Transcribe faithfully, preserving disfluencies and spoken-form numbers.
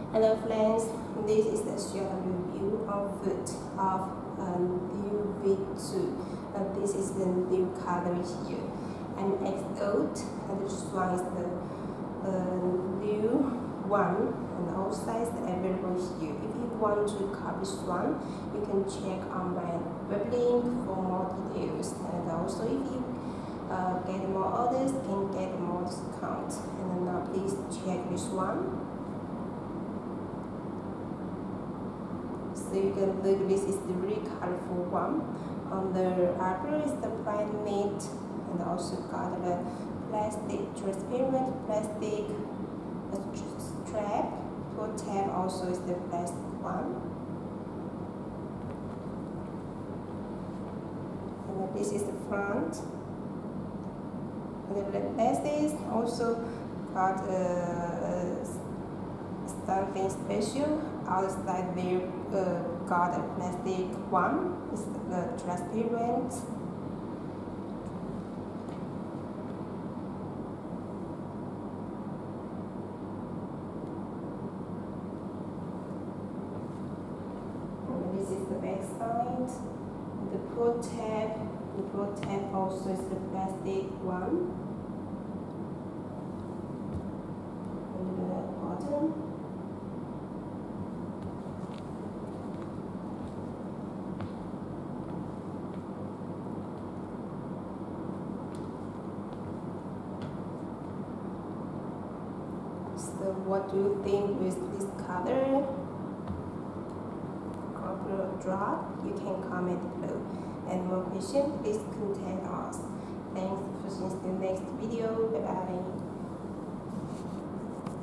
Hello friends, this is the short review of foot of um, Liu V two. Uh, this is the new color here. And X old, and this one is the uh, Liu one, and all sizes available here. If you want to copy this one, you can check on my web link for more details. And also, if you uh, get more orders, can get more discount. And now please check this one. So you can look, this is the really colorful one. On the upper is the plain meat, and also got the plastic, transparent plastic strap. Toe tab also is the plastic one. And this is the front. And the plastic also got uh, something special. Outside there uh, got a plastic one, it's the transparent. And this is the back side. The pro tab, the pro tab also is the plastic one. And the bottom. So what do you think with this color? Color drop, you can comment below. And more questions, please contact us. Thanks for seeing the next video. Bye bye.